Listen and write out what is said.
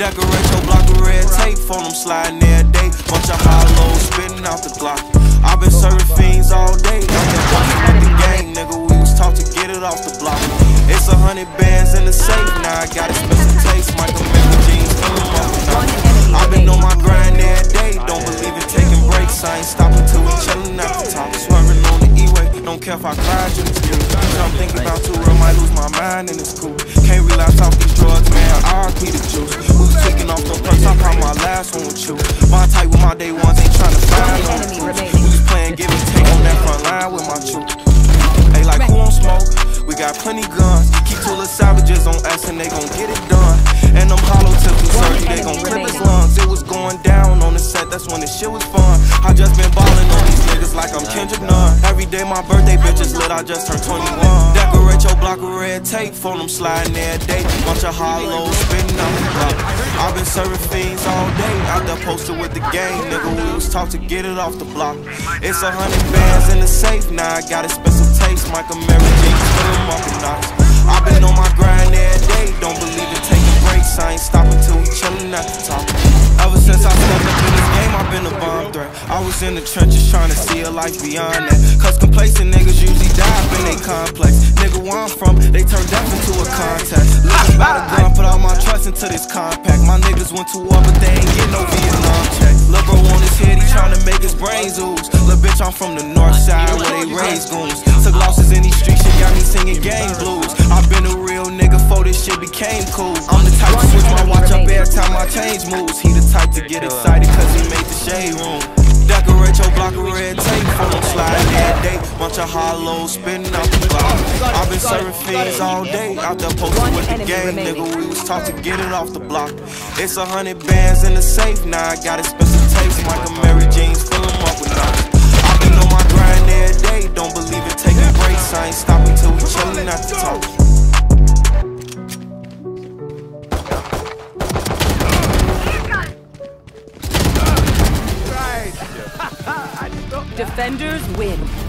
Decorate your block with red tape, phone them sliding every day. Bunch of hollows spitting out the Glock. I've been serving fiends all day. I'm just fucking with the gang, nigga. We was taught to get it off the block. It's 100 bands in the safe, now I got a special taste. Michael Miller jeans, fill them up with now. I've been on my grind every day. Don't believe in taking breaks. I ain't stopping till we chillin' at the top. Swerving on the E-way. Don't care if I cry in this view. I'm thinking about too real, might lose my mind in this cool. Can't relapse off these drugs, man. RP the juice. Who's taking off the perks? I pop my last one with you. My type with my day ones ain't trying to find on the truth. We just playing give and take on that front line with my truth. Hey, like who on smoke? We got plenty guns. Keep two little savages on us and they gon' get it done. And them hollow tips and surgery, they gon' clip his lungs. It was going down on the set, that's when the shit was fun. I just been ballin' on these niggas like I'm Kendrick Nunn. Every day my birthday bitches lit, I just turned 21. Decorate your block with red tape, phone them sliding every day. Bunch of hollows spitting out the block. I've been serving fiends all day, out there posted with the gang, nigga. We was taught to get it off the block. It's 100 bands in the safe, now I got expensive taste. Michael Mary jeans, fill them up with knots. I've been on my grind every day, don't believe in taking breaks. I ain't stopping till we chillin' at the top. Ever since I stepped up in this game, I've been a bomb threat. I was in the trenches trying to see a life beyond that. Cause complacent niggas usually die up in they complex. Nigga, where I'm from, they turned death into a contest. Living by the gun, put all my trust into this compact. My niggas went to war, but they ain't get no Vietnam check. Lil' bro on his head, he tryna make his brains ooze. Lil' bitch, I'm from the north side where they raise goons. Took losses in these streets, shit got me singing gang blues. I've been a real nigga before this shit became cool. I'm the type to switch my watch up every time I change moves. He the type to get excited cause he made the shade room. Decorate your block with red tape, phone them sliding every day. Bunch of hollows spitting out the block. I've been serving fiends all day, out there posted with the gang, nigga. We was taught to get it off the block. It's 100 bands in the safe, now I got expensive taste. Michael Mary jeans, fill them up with knots. I've been on my grind every day, don't believe in taking breaks. I ain't stopping till we chillin' at the top. Defenders win.